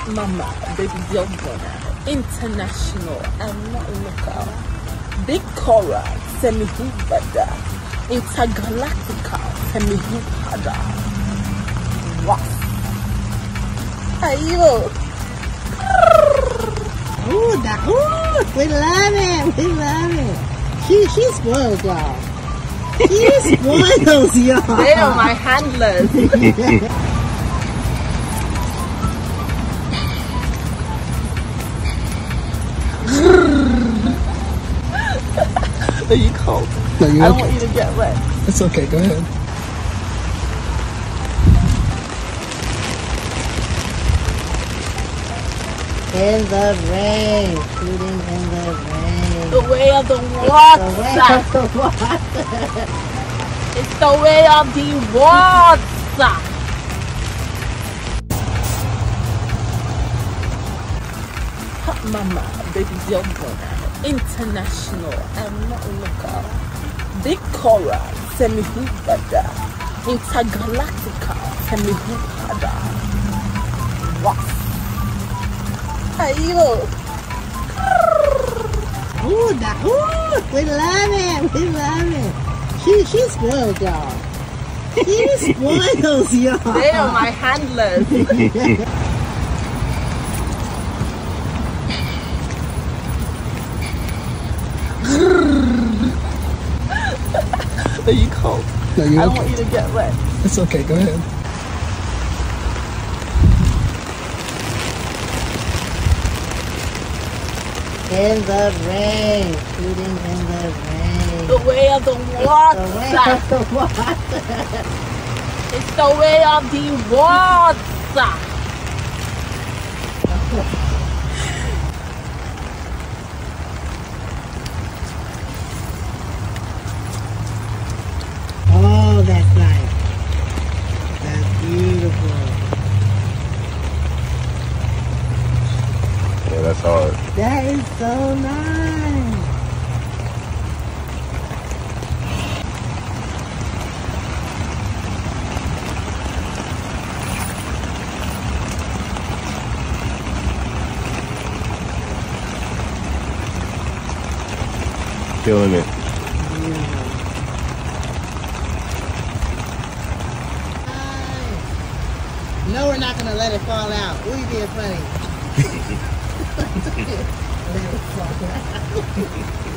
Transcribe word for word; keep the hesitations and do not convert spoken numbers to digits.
Mama, baby girl brother, international and not local. Big Korra, semi bada, intergalactical, semi bada. Wow. Ayo. Ooh, that, ooh, we love it, we love it. She, she spoils y'all. She spoils y'all. They are my handlers. Are you cold? No, you're I don't okay. want you to get wet. It's okay, go ahead. In the rain, shooting in the rain. The way of the water. The way of the water. It's the way of the water. Mama, baby girl brother, international and not local. Big Korra, semi bada, intergalactical, semi bada. Wow. Ayo. Ooh, that, ooh, we love it, we love it. She, she spoils y'all. She spoils y'all. They are my handlers. Are you cold? No, you're I don't okay. want you to get wet. It's okay, go ahead. In the rain, shooting in the rain. The way of the water. The way of the water. It's the way of the water. Oh, that's nice. That's beautiful. Yeah, that's hard. That is so nice. Feeling it. Beautiful. No, we're not gonna let it fall out. We being funny. Let it fall out.